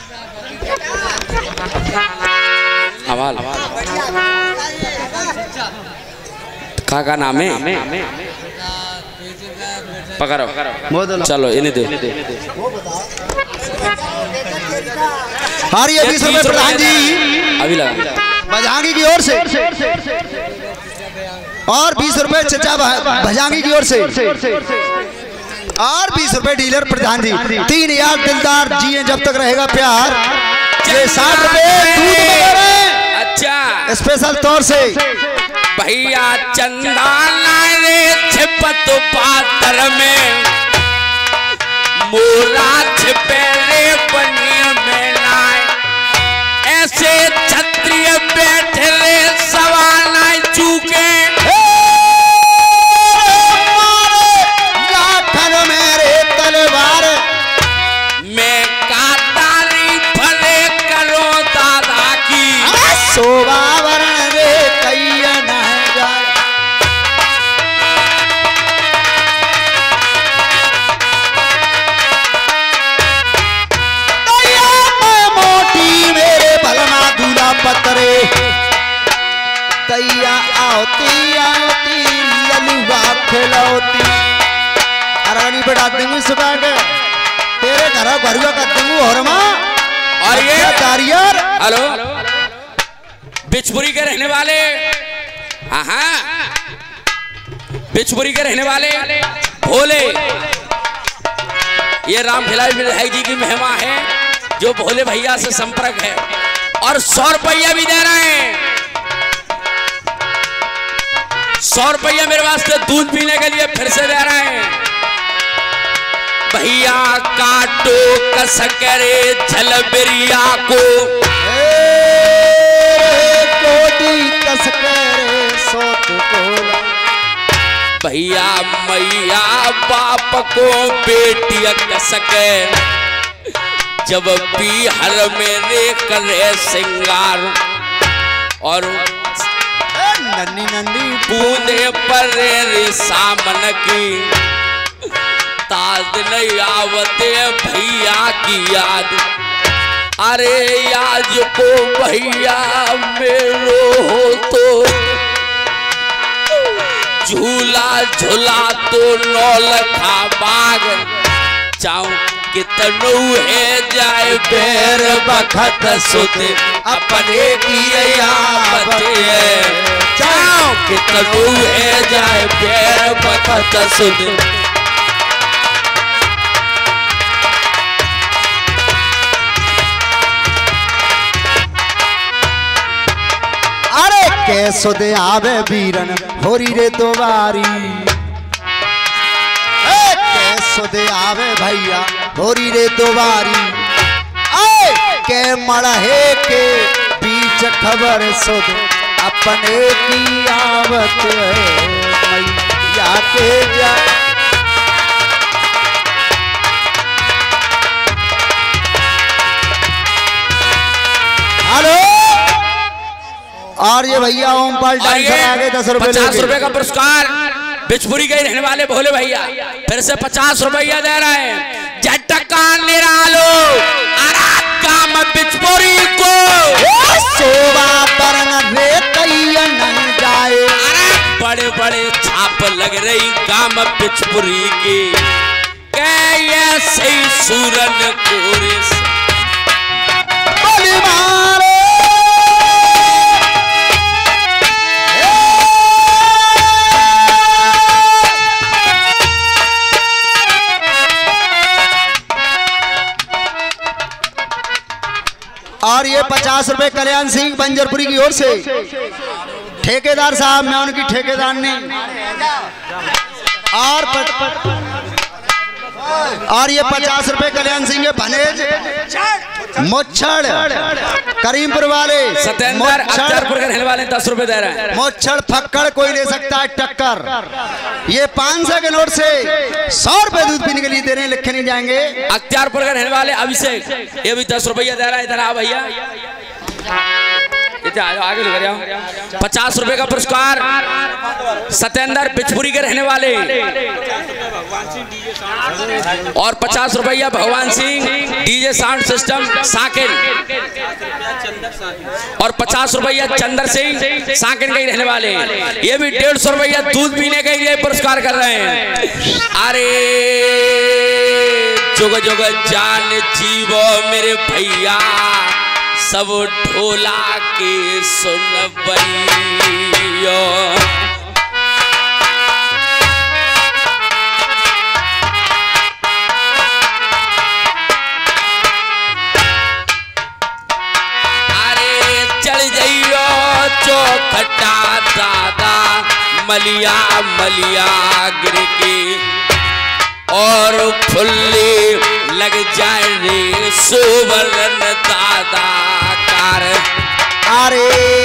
हवाल का नाम है? पकड़ो चलो इन्हें दो। और ये 20 रुपए प्रधान जी अभी लगा भजांगी की ओर से, और 20 रुपए चचा भजांगी की ओर से, और 20 रुपए डीलर प्रधान जी। 3 यार दिलदार जिए जब तक रहेगा प्यार। ये 60 रुपए दूध वगैरह अच्छा स्पेशल तौर से भैया चंदा रे छिपत पातर में मोरा छिपे रे बनिया में लाए ऐसे क्षत्रिय बैठे रे सवाल ना चूके लाखन मेरे तलवार मैं काटा नहीं भले करो दादा की शोभा वरण रे कैया न जाए। मोटी मेरे भलना दूल्हा पतरे दैया आओती आओती ललुआ खिलौती। अरगनी बेटा दूंगी सुबह के तेरे घर भरुआ कर दूंगी और माँ और ये कारियर। हेलो बिचपुरी के रहने वाले, हाँ बिचपुरी के रहने वाले भोले, ये राम खिलाई विधायक जी की महिमा है जो भोले भैया से संपर्क है और 100 रुपया भी दे रहे हैं। 100 रुपया मेरे वास्ते दूध पीने के लिए फिर से दे रहे हैं। भैया काटो कसकरे झलबरिया को भैया मैया बाप को बेटिया कसके जब बिहार में रे करे सिंगार और नन्नी नन्नी बूंदे पर रे सामन की ताज नहीं आवते भैया की याद। अरे आज को भैया मेरो हो तो झूला झूला तो 9 लखा बाग चाऊ कितनू है जाए पैर बखत सुते अपने की बते चाऊ कितनू है जाए पैर बखत सुते। कैसो दे आवे वीरन होरी रे दोबारी कैसो दे आवे भैया होरी रे दोबारी के मड़हे के बीच खबर सुध अपने की आवत मैया के जा। हेलो और ये भैया ओमपाल डांसर आगे 10 रुपए 50 रुपए का पुरस्कार बिचपुरी के रहने वाले भोले भैया फिर से 50 रुपया दे रहे हैं। झटका निरालो आरात काम बिचपुरी को शोभा परन रे कैया न जाए। बड़े बड़े छाप लग रही काम बिचपुरी की कैसे सूरन कोरिस बोली मारे और ये 50 रुपए कल्याण सिंह बंजरपुरी की ओर से ठेकेदार साहब, मैं उनकी ठेकेदार ने और ये 50 रुपए कल्याण सिंह के भनेज मोच्छड़ करीमपुर वाले सत्येंद्र अख्तियारपुर के रहने वाले 10 रुपए दे रहे हैं। मोच्छड़ फक्कड़ कोई ले सकता है टक्कर। ये 500 के नोट से 100 रुपए दूध पीने के लिए दे रहे हैं, लिखे नहीं जाएंगे। अख्तियारपुर के रहने वाले अभिषेक ये भी 10 रुपया दे रहा है। इधर आ भैया इधर आ जाओ, आगे लेकर जाओ। 50 रुपए का पुरस्कार सत्येंद्र बिचपुरी के रहने वाले, और 50 रुपया भगवान सिंह डीजे साउंड सिस्टम साकिन, और 50 रुपया चंद्र सिंह साकिन के रहने वाले। ये भी 150 रुपया दूध पीने के लिए पुरस्कार कर रहे हैं। अरे जुग जुग जान जीवो मेरे भैया, सब ढोला के सुन बइयो। अरे चल जाइयो चौखटा दादा मलिया मलिया गिर के, और फुल्ली लग जाए रे सुवर्ण दादा कार। अरे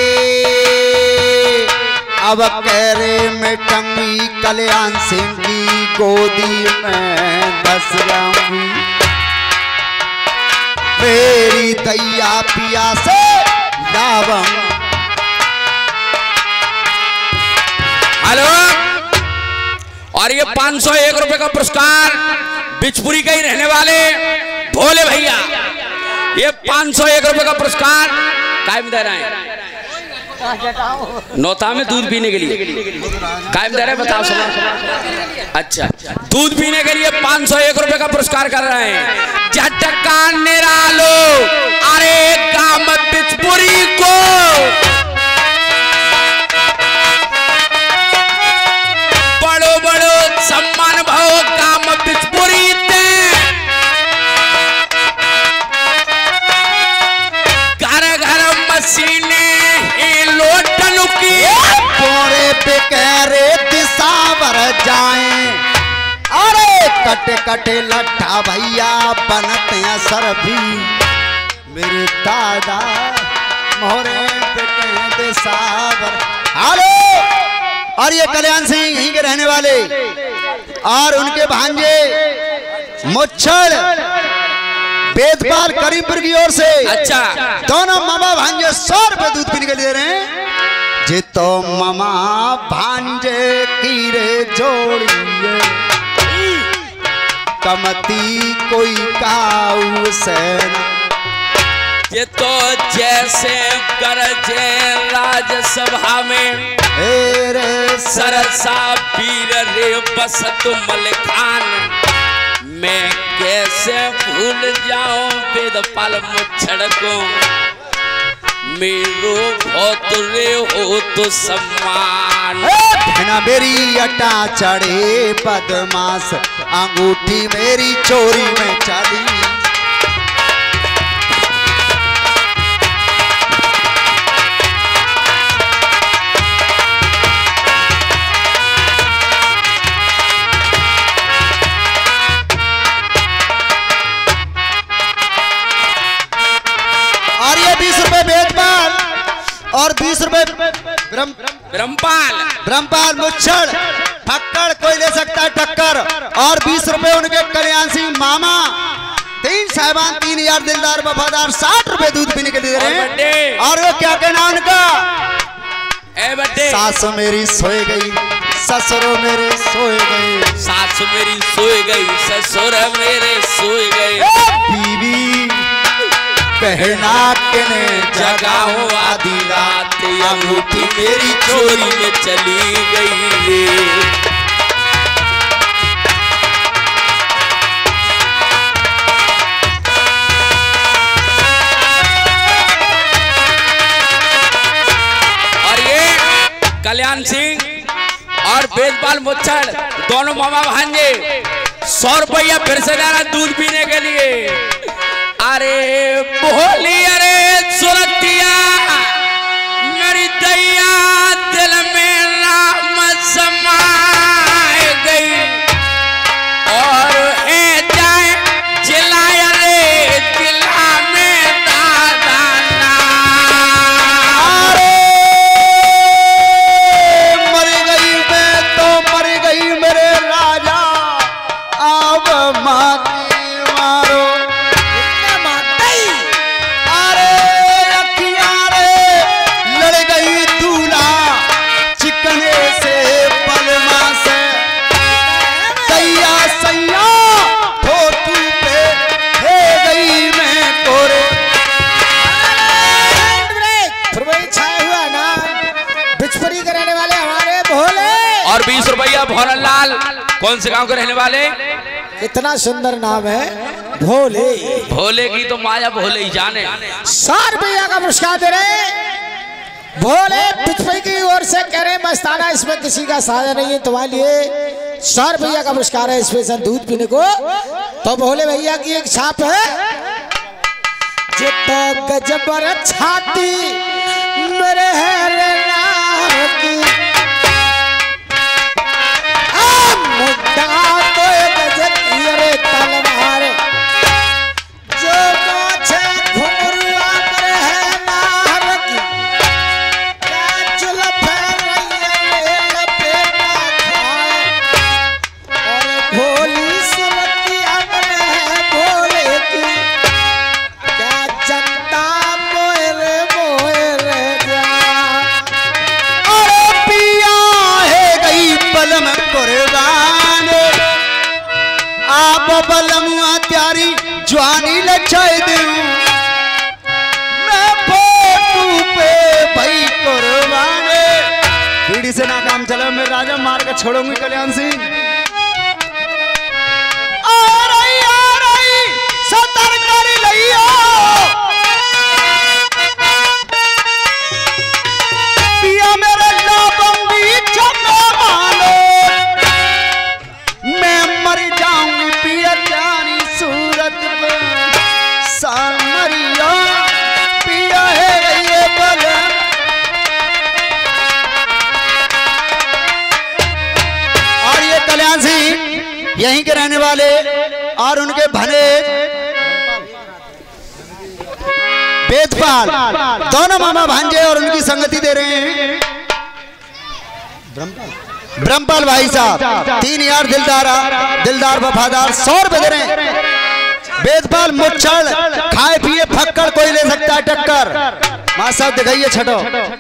अब कहरे में टंगी कल्याण सिंह की गोदी में बस जाऊंगी, मेरी दैया पिया से दावम। हेलो, और ये 501 रुपए का पुरस्कार बिचपुरी के ही रहने वाले भोले भैया, ये 501 रुपए का पुरस्कार कायम दे रहे हैं नौता में दूध पीने के लिए। कायम दे रहे हैं, बताओ सुना। अच्छा, दूध पीने के लिए 501 रुपए का पुरस्कार कर रहे हैं। झटका निरालो, अरे काम बिचपुरी को सम्मान भाव काम बिचपुरी ते घर घर मशीने लोटन की पोरे पे कहरे दिसावर जाएं, अरे कट कट लट्ठा भैया बनते हैं सर भी, मेरे दादा मोरे पे कह दिसावर। हेलो, और ये कल्याण सिंह यहीं के रहने वाले, और उनके भांजे मुच्छड़ वेदपाल करीमपुर की ओर से। अच्छा, दोनों मामा भांजे 100 रुपए दूध पीने के लिए दे रहे हैं। जे तो मामा भांजे की रे जोड़िए, कमती कोई काऊ सेना, ये तो जैसे गरजे राज्यसभा में सरसा पीर रे बसत मलिकान, मैं कैसे भूल जाऊं वेदपाल मुच्छड़ को, मेरो बहुत रे हो तो सम्मान। ना मेरी अटा चढ़े बदमाश, अंगूठी मेरी चोरी में चली, और 20 रुपए ब्रह्मपाल मुच्छड़ फक्कड़ कोई ले सकता है टक्कर, और 20 रुपए उनके कल्याण सिंह मामा, 3 साहिबान 3000 दिलदार वफादार 60 रुपए दूध पीने के लिए दे रहे हैं। और वो क्या कहना उनका, सास मेरी सोए गई ससुर मेरे सोए गए, सास मेरी सोए गई ससुर मेरे सोए गए, बीवी कहना किने जगाओ आधी रात, अंगूठी मेरी चोरी में चली गई। और ये कल्याण सिंह और वेदपाल मुच्छड़ दोनों मामा भांजे 100 रुपया फिर से जा रहा दूध पीने के लिए। अरे बोली अरे सुरतिया मेरी दैया दिल में राम समाए गई, और है जाए जिलाया रे दिला में दादा ना। अरे मर गई मैं तो मर गई मेरे राजा, अब माती मारो भैया भोरनलाल कौन से गांव के रहने वाले? इतना सुंदर नाम है भोले। भोले की तो माया भोले ही जाने। 100 रुपया का पुरस्कार दे रहे भोले पिछपई की ओर से कह रहे मस्ताना, इसमें किसी का साया नहीं है, तुम्हारे लिए 100 रुपया का पुरस्कार है स्पेशल दूध पीने को। तो भोले भैया की एक छाप है, जितना गजबर छाती मेरे है की मुद्दा तो गजब रे तलवार जो माछे घुंघरुआ मेरे है नार की क्या जुल्फ रैया लपेटा खाए और भोली सुरतिया मेरे है भोले की क्या जनता मोरे मोरे जा। अरे पिया है गई बलम कुर्बान, आप बलमुआ त्यारी जवानी लचाए दूं, मैं फोटू पे भाई कुर्बान। पीढ़ी से ना काम चला, मैं राजा मार के छोड़ूंगी कल्याण सिंह। आ रही सतर कर लियो, पिया मेरे लाबंगी चलो मानो, मैं मर जाऊंगी पिया जानी सूरत पे सामरिया, पिया है ये बलम। और ये कल्याण सिंह यहीं के रहने वाले और उनके भले वेदपाल दोनों मामा भांजे और उनकी संगति दे रहे हैं। ब्रह्मपाल भाई साहब 3 यार दिलदार वफादार 100 रुपए दे रहे हैं। वेदपाल मुच्छड़ खाए पिए फक्कड़ कोई ले सकता है टक्कर। मां साहब दिखाइए छठो।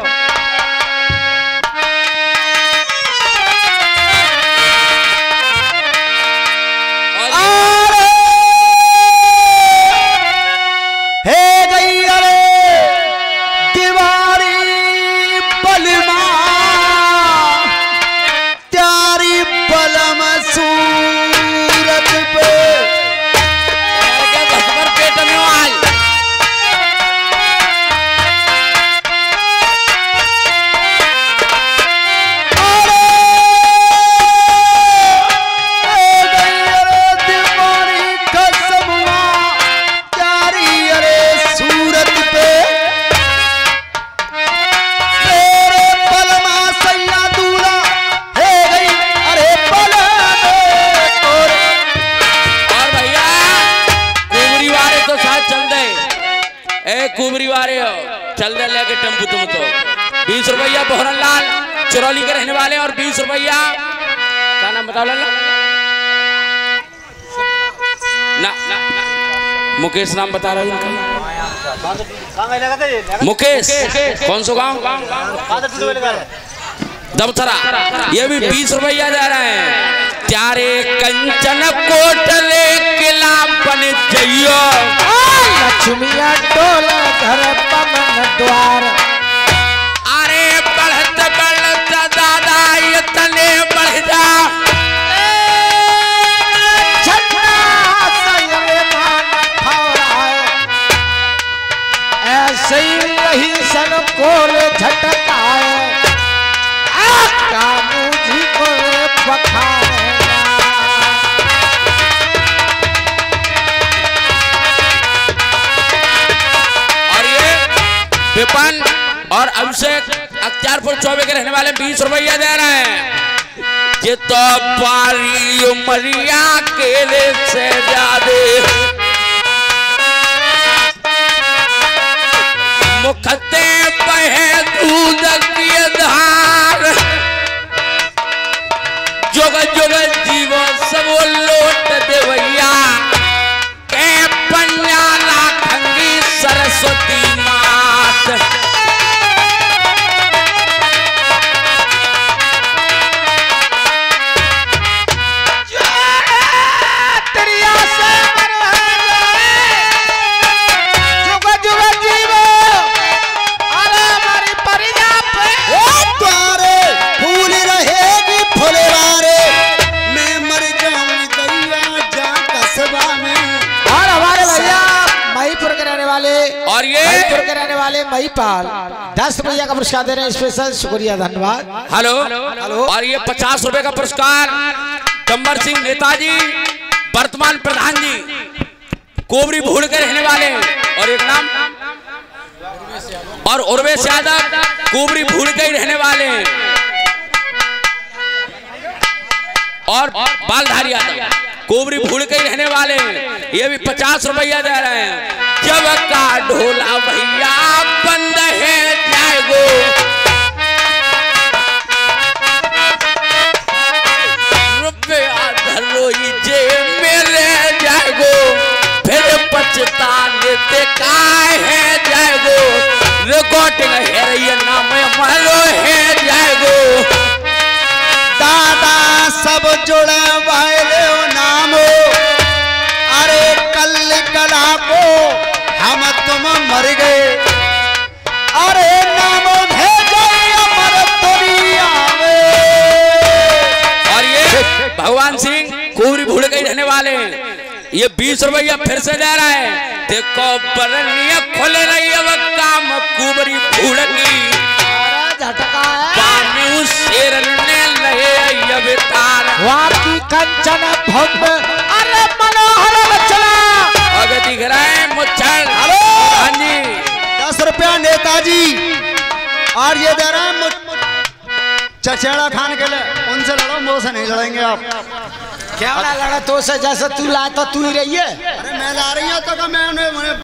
हे गई अरे दीवारी बलमा त्यारी बलम सूरत पे पेट में आई। कुबरी वाले हो चल दे लेके टेम्पू तुम तो 20 रुपया भोरनलाल चरौली के रहने वाले और 20 रुपया क्या नाम बताओ लाला? ना मुकेश नाम बता रहा हूँ मुकेश। कौन सा गाँव? दमथरा। ये भी 20 रुपया जा रहे हैं। त्यारे कंचन कोटले किला बन जइयो, लक्ष्मिया टोला घर पमन द्वार। अरे बढ़त बढ़त दादा ये तने बढ़ जा, ऐसे ही वही सन कोल झटकाए कानू जी को पखाए। और ये विपन और अभिषेक अख्तियारपुर चौबे के रहने वाले 20 रुपया दे रहे हैं। ये तो पारी उमरिया केले से ज्यादा मुखते बहे दूध की धार, जुग जुग जीवो सब लोट देवैया के पंजाला खंगी सरस्वती मात। त्रिया से वाले और ये महीपुर के रहने वाले महिपाल 10 रुपया का पुरस्कार दे रहे हैं स्पेशल, शुक्रिया धन्यवाद। Hello hello. और ये 50 रुपए का पुरस्कार कंवर सिंह नेताजी वर्तमान प्रधान जी कोबरी भूड़ के रहने वाले, और एक नाम और उर्वेश यादव कोबरी भूड़ के ही रहने वाले, और बालधारी यादव कोबरी भूड़ के ही रहने वाले, ये भी 50 रुपया दे रहे हैं। जब का ढोला भैया बंद है जाएगो, रुपया धरोई जे मेरे जाएगो, फिर पछताने ते काहे जाएगो, रिकॉर्डिंग है ये नाम मरो है जाएगो। दादा सब जुड़े वाले नामो, अरे कल कला को हम तुम मर गए, अरे नामो भेजे अमर दुनिया में। और ये भगवान सिंह कोबरी भूड़ के रहने वाले, ये 20 रुपया फिर से दे रहा है। देखो बरनिया खोल रही है वह काम कोबरी भूड़ की, झटका है पानी शेर ने लहे अवतार, वाकी कंचन भव्य अरे मनोहर चला अगर दिख रहा है मुच्छर। हेलो। हाँ जी 10 रुपया नेताजी, और ये दे रहे हैं चचेड़ा खान के लिए, उनसे लड़ो, मुझसे नहीं लड़ेंगे आप। क्या लड़ा तो से जैसे तू ला तो तू ही रही है। अरे मैं ला रही हूँ तो मैं उन्हें